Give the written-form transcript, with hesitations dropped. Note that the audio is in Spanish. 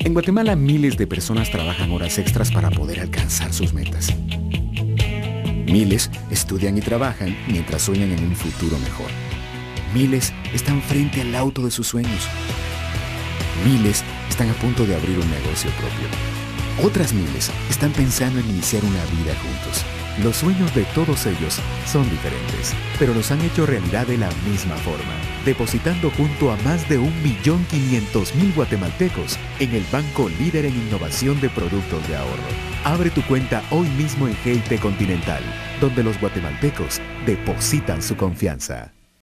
En Guatemala, miles de personas trabajan horas extras para poder alcanzar sus metas. Miles estudian y trabajan mientras sueñan en un futuro mejor. Miles están frente al auto de sus sueños. Miles están a punto de abrir un negocio propio. Otras miles están pensando en iniciar una vida juntos. Los sueños de todos ellos son diferentes, pero los han hecho realidad de la misma forma, depositando junto a más de 1.500.000 guatemaltecos en el banco líder en innovación de productos de ahorro. Abre tu cuenta hoy mismo en GIT Continental, donde los guatemaltecos depositan su confianza.